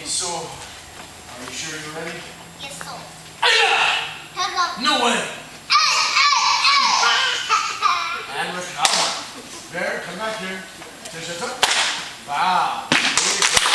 So, are you sure you're ready? Yes, sir. Hello. No way. And we're come on. Bear, come back here. Wow.